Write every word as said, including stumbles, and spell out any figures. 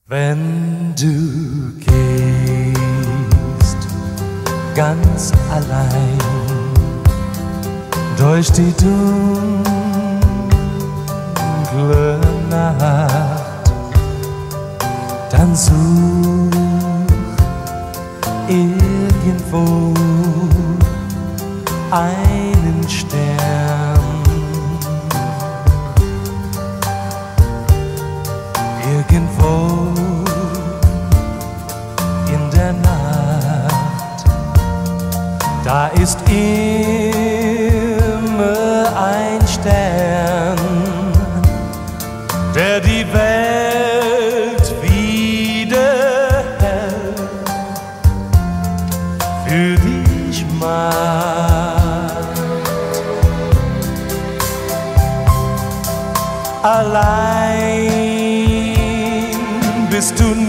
Wenn du gehst, ganz allein durch die dunkle Nacht, dann such irgendwo einen Stern. Irgendwo in der Nacht, da ist immer ein Stern, der die Welt wieder hell für dich macht. Allein bist du